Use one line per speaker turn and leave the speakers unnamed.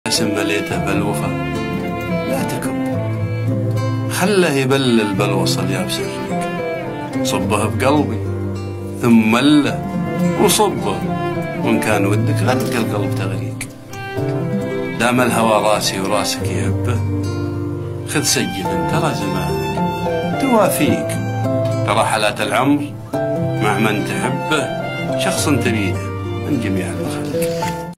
اسم مليته بالوفا لا تكب، خله يبلل بالوصل يابس الريق، صبه بقلبي ثم مله وصبه، وان كان ودك غرق القلب تغريق. دام الهوى راسي وراسك يهبه، خذ سيب ترى زمانك توافيك، ترى حالات العمر مع من تحبه شخص تريده من جميع المخالق.